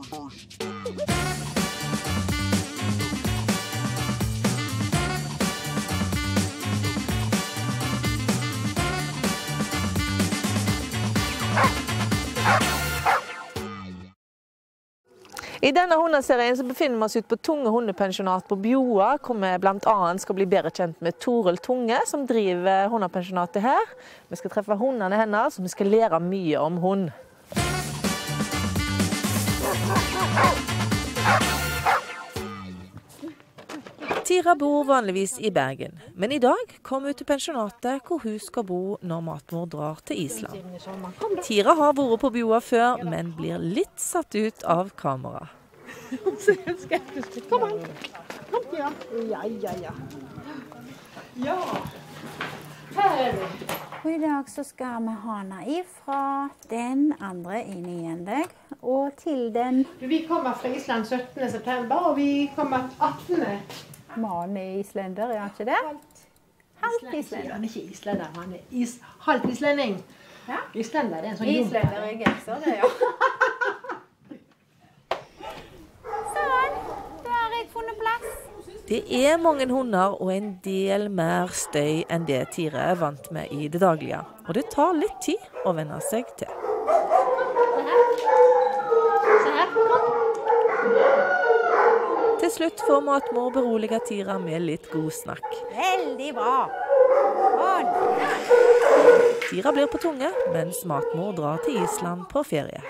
I denne hundeserien så befinner vi oss ute på Tunge hundepensjonat på Bjoa, hvor vi blant annet skal bli bedre kjent med Toril Tunge, som driver hundepensjonatet her. Vi skal treffe hundene hennes, og vi skal lære mye om hund. Tira bor vanligvis i Bergen, men i dag kom hun til pensjonatet hvor hun skal bo når matmor drar til Island. Tira har vært på Bjoa før, men blir litt satt ut av kamera. Kom an. Kom, Tira. Ja. Ja. Her er vi. Og i dag så skal vi ha henne ifra den andre inn igjen deg, og til den... Vi kommer fra Island 17. september, og vi kommer 18. Mannen er islender, er han ikke det? Halvt islender. Han er ikke islender, han er halvt islending. Ja? Islender, det er en sånn jompe. Islender er genser, det, ja. Sånn, da har jeg funnet plass. Det er mange hunder og en del mer støy enn det Tira er vant med i det daglige. Og det tar litt tid å venne seg til. Til slutt får matmor berolige Tira med litt god snakk. Veldig bra. Tira blir på Tunge, mens matmor drar til Island på ferie.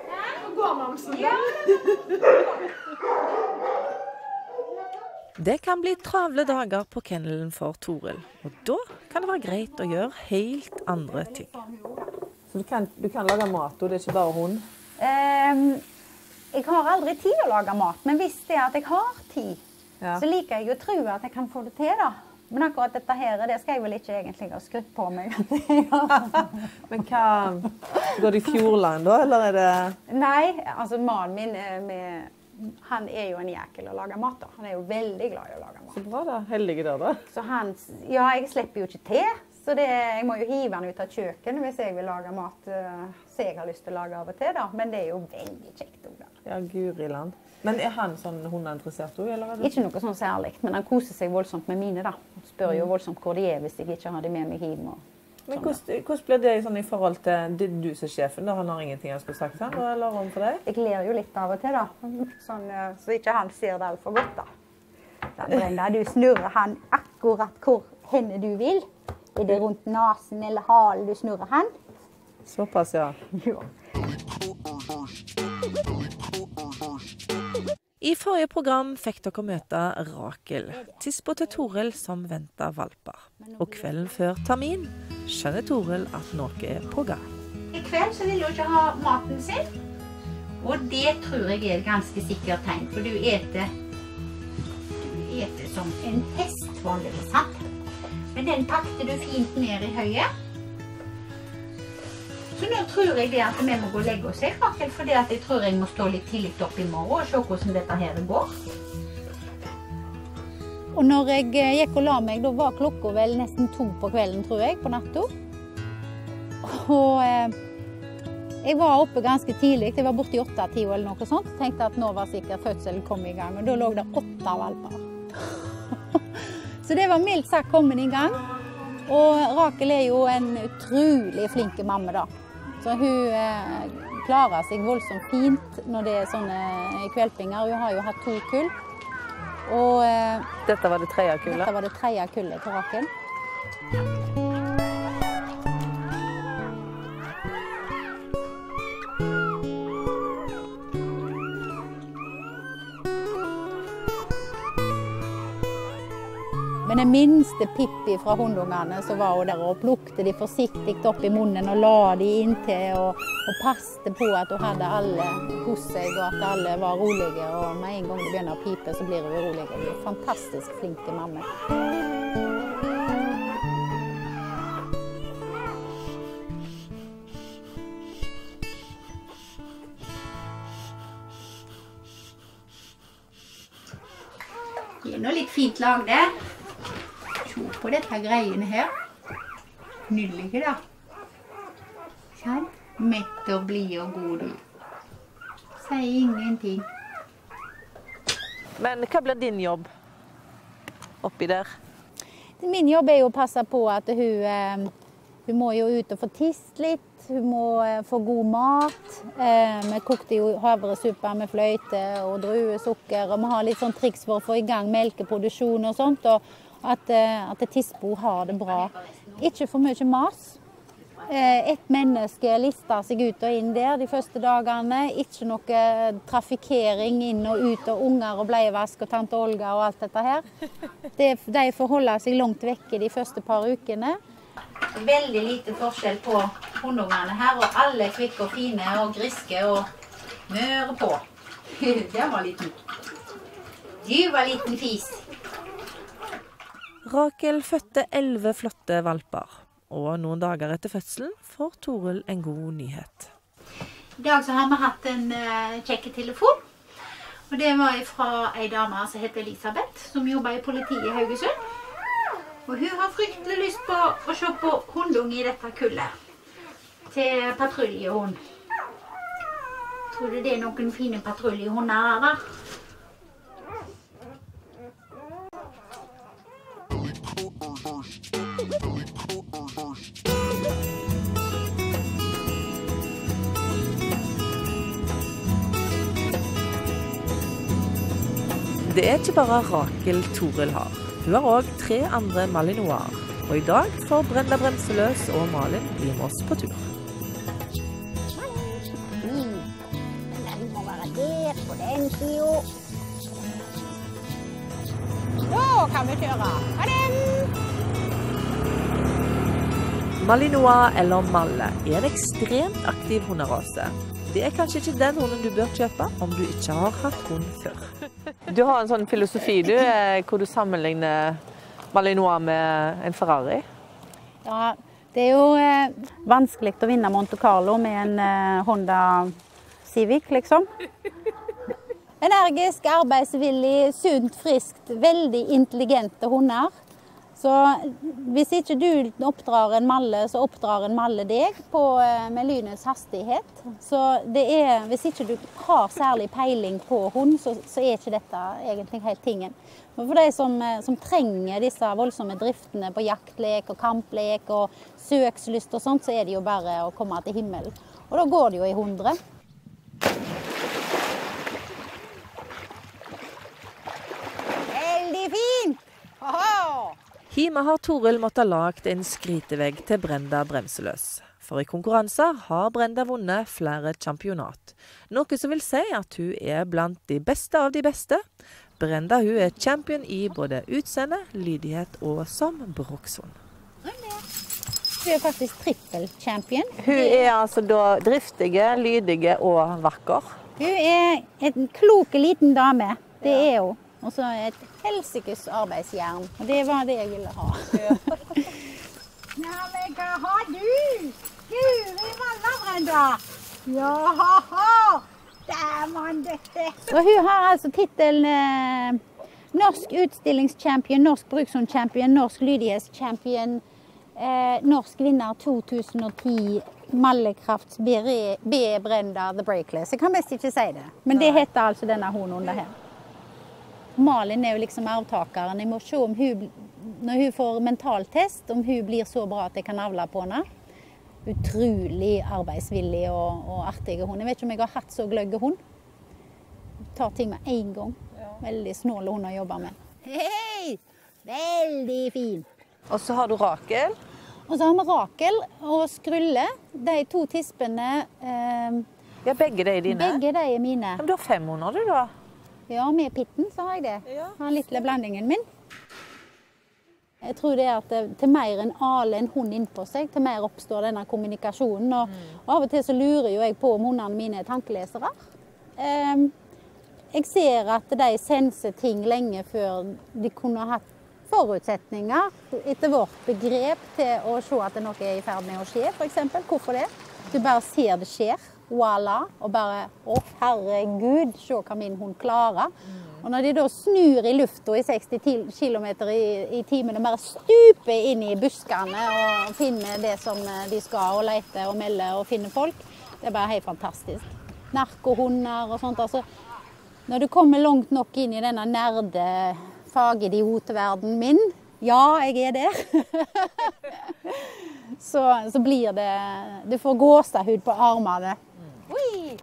Det kan bli travle dager på kennelen for Toril, og da kan det være greit å gjøre helt andre ting. Så du kan lage mat, og det er ikke bare hund? Jeg har aldri tid å lage mat, men hvis det er at jeg har tid, så liker jeg å tro at jeg kan få det til da. Men akkurat dette her, det skal jeg vel ikke egentlig ha skrutt på meg. Men hva, går det i Fjordland da, eller er det? Nei, altså mannen min, han er jo en jækel å lage mat da. Han er jo veldig glad i å lage mat. Så bra da, heldige der da. Så ja, jeg slipper jo ikke til. Så jeg må jo hive han ut av kjøkken hvis jeg vil lage mat så jeg har lyst til å lage av og til da. Men det er jo veldig kjekt også da. Ja, Guriland. Men er han sånn hundeinteressert også, eller? Ikke noe sånn særlig, men han koser seg voldsomt med mine da. Han spør jo voldsomt hvor de er hvis jeg ikke har de med meg hjem. Men hvordan blir det sånn i forhold til du som sjefen da? Han har ingenting han skulle sagt til han, eller om for deg? Jeg ler jo litt av og til da, sånn, så ikke han ser det alt for godt da. Brenda, du snurrer han akkurat hvor henne du vil. Er det rundt nasen eller halen du snurrer han? Såpass, ja. I forrige program fikk dere møte Rakel, tispo til Toril som ventet valper. Og kvelden før termin skjønner Toril at noe er på gang. I kveld så vil hun ikke ha maten sin, og det tror jeg er et ganske sikkert tegn, for du eter som en hest vanligvis, sant? Men den pakte du fint ned i høyet. Så nå tror jeg det at vi må gå og legge oss, Rakel, for jeg tror jeg må stå litt tidlig opp i morgen og se hvordan dette her går. Og når jeg gikk og la meg, da var klokka vel nesten 2 på kvelden, tror jeg, på natta. Og jeg var oppe ganske tidlig, jeg var borte i 8-10 eller noe sånt. Tenkte at nå var sikkert fødselen kommet i gang, og da lå det 8 valper. Så det var mildt sagt kommet i gang. Og Rakel er jo en utrolig flinke mamma da. Så hun klarer seg voldsomt fint når det er sånne kvelpinger. Hun har jo hatt 2 kull. Og dette var det 3. kullet? Dette var det 3. kullet til Rakel. Men den minste Pippi fra hundungene så var hun der og plukte de forsiktig opp i munnen og la de inntil og passte på at hun hadde alle hos seg og at alle var rolige. Og med en gang de begynner å pipe så blir hun urolig. Hun er fantastisk flinke mamma. Det er nå litt fint lag det. Se på dette greiene her. Nydelig da. Sånn. Mett og blid og god. Sier ingenting. Men hva blir din jobb oppi der? Min jobb jo å passe på at hun må jo ut og få tist litt. Hun må få god mat. Vi kokte jo havresuppe med fløyte og druesukker. Og vi har litt sånn triks for å få i gang melkeproduksjon og sånt. Og at tistbo har det bra. Ikke for mye mas. Et menneske lister seg ut og inn der de første dagene. Ikke noe trafikkering inn og ut og unger og bleivask og tante Olga og alt dette her. De får holde seg langt vekke de første par ukene. Veldig lite forskjell på hundungene her, og alle kvikke og fine og griske og møre på. Det var liten. Du var liten fis. Rakel fødte 11 flotte valper, og noen dager etter fødselen får Toril en god nyhet. I dag så har vi hatt en sjekketelefon, og det var fra en dame som heter Elisabeth, som jobber i politiet i Haugesund. Og hun har fryktelig lyst på å se på hundung i dette kullet, til patruljehund. Tror du det noen fine patruljehunder der da? Det ikke bare Rakel Toril har. Hun har også 3 andre malinoiser, og i dag får Brenda Bremseløs og Malin bli med oss på tur. Den må være der på den siden. Da kan vi kjøre. Ha det! Malinois eller Malle er en ekstremt aktiv hunderase. Det er kanskje ikke den hunden du bør kjøpe om du ikke har hatt hund før. Du har en sånn filosofi hvor du sammenligner Malinois med en Ferrari. Ja, det er jo vanskelig å vinne Monte Carlo med en Honda Civic, liksom. Energisk, arbeidsvillig, sunt, friskt, veldig intelligente hunder. Så hvis ikke du oppdrar en Malle, så oppdrar en Malle deg med lynets hastighet. Så hvis ikke du har særlig peiling på hund, så er ikke dette egentlig helt tingen. Men for de som trenger disse voldsomme driftene på jaktlek og kamplek og søkslyst og sånt, så er det jo bare å komme til himmelen. Og da går det jo i 100. Veldig fint! Oho! Hjemme har Toril måttet lage en skrytevegg til Brenda Bremseløs. For i konkurranser har Brenda vunnet flere championat. Noe som vil si at hun er blant de beste av de beste. Brenda hun er champion i både utseende, lydighet og som brukshund. Hun er faktisk trippel-champion. Hun er altså da driftige, lydige og vakker. Hun er en klok liten dame. Det er hun. Og så et helsikes arbeidsjern. Og det var det jeg ville ha. Ja, men hva har du? Guri malla, Brenda! Ja, der man dette. Og hun har altså tittelen norsk utstillingschampion, norsk brukshundchampion, norsk lydighetschampion, norsk vinner 2010, Mallekrafts B. Brenda The Breakless. Jeg kan best ikke si det. Men det heter altså denne hunden under her. Malin er jo liksom avtakeren. Jeg må se om hun, når hun får mentaltest, om hun blir så bra at jeg kan avle på henne. Utrolig arbeidsvillig og artig hund. Jeg vet ikke om jeg har hatt så gløgge hund. Tar ting med en gang. Veldig snåle hund å jobbe med. Hei! Veldig fin. Og så har du Rakel. Og så har vi Rakel og Skrulle. De 2 tispene. Ja, begge de er dine. Begge de er mine. Men du har 500 du da? Ja, med pitten så har jeg det. Har lille blandingen min. Jeg tror det er at til mer en ale en hund inn på seg, til mer oppstår denne kommunikasjonen. Og av og til så lurer jo jeg på om hundene mine er tankelesere. Jeg ser at de senser ting lenge før de kunne hatt forutsetninger etter vårt begrep til å se at noe er i ferd med å skje, for eksempel. Hvorfor det? Du bare ser det skjer. Voila, og bare, herregud, se hva min hund klarer. Og når de da snur i lufta i 60 km i timen og bare stuper inn i buskene og finner det som de skal, og leter og melder og finner folk, det er bare helt fantastisk. narkohunder og sånt. Altså, når du kommer langt nok inn i denne nerde fagidiotverdenen min, ja, jeg er der, så blir det, du får gåsehud på armene. Oi!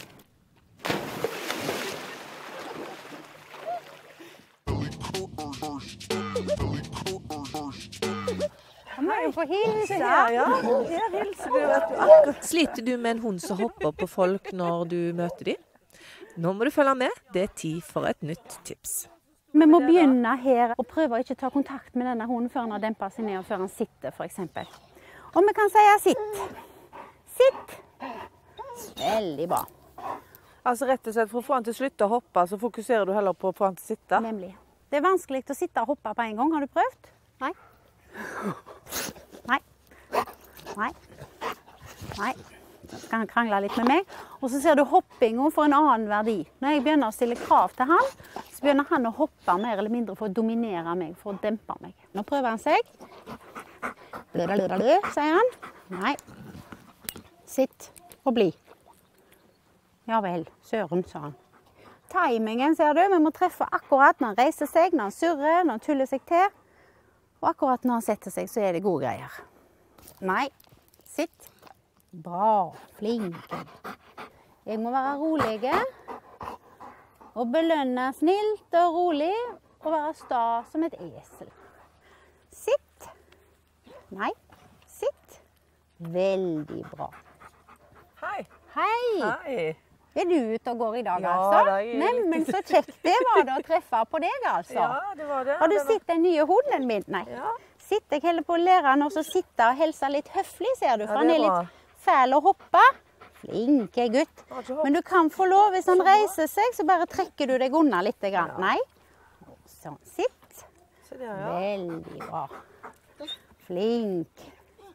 Han må jo få hilse. Ja, her hilser du, vet du. Akkurat. Sliter du med en hund som hopper på folk når du møter dem? Nå må du følge med, det er tid for et nytt tips. Vi må begynne her og prøve å ikke ta kontakt med denne hunden før han har dempet seg ned og før han sitter, for eksempel. Og vi kan si sitt. Sitt. Veldig bra. Altså rett og slett, for å få han til å slutte å hoppe, så fokuserer du heller på å få han til å sitte. Nemlig. Det er vanskelig å sitte og hoppe på en gang. Har du prøvd? Nei. Nei. Nei. Nei. Så skal han krangle litt med meg. Og så ser du hoppingen for en annen verdi. Når jeg begynner å stille krav til han, så begynner han å hoppe mer eller mindre for å dominere meg, for å dempe meg. Nå prøver han seg. Blablabla, sier han. Nei. Sitt og bli. Ja vel, søren, sa han. Timingen, ser du, vi må treffe akkurat når han reiser seg, når han surrer, når han tuller seg til. Og akkurat når han setter seg, så er det gode greier. Nei, sitt. Bra, flink. Jeg må være rolig og belønne snilt og rolig og være sta som et esel. Sitt. Nei, sitt. Veldig bra. Hei. Hei. Hei. Er du ute og går i dag, Ja, altså? da er jeg Nei, men så kjekt det var det å treffe på deg, altså. Ja, det var det. Har du sett den nye hunden min? Nei. Ja. Sitt, jeg heller på å lære han også å sitte og helse litt høflig, ser du. For Ja, han det er var- litt fæl å hoppe. Flinke gutt. Har ikke hopp. Men du kan få lov, hvis han reiser seg, så bare trekker du deg unna litt. Nei. Sånn, sitt. Se der, ja. Veldig bra. Flink.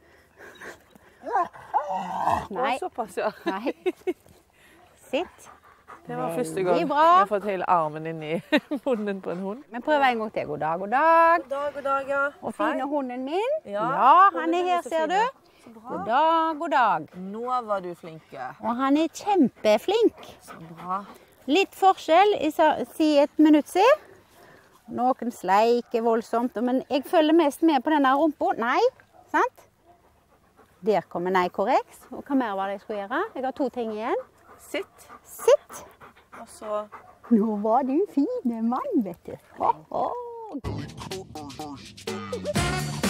Nei. Å, såpass, ja. Nei. Sitt. Det var første Veldig gang bra. jeg har fått hele armen inn i munnen på en hund. Vi prøver en gang til. God dag, god dag. God dag, ja. Og fine hunden min. Ja, han hunden er er her, så ser fin, du. ja. Så bra. God dag, god dag. Nå var du flinke. Og han er kjempeflink. Så bra. Litt forskjell i si et minutt siden. Noen sleiker voldsomt, men jeg følger mest med på denne rumpa. Nei, sant? Der kommer nei korrekt. Og hva mer var det jeg skulle gjøre? Jeg har 2 ting igjen. Sitt. Sitt. Og så Nå var du fine mann, vet du. Ho, ho.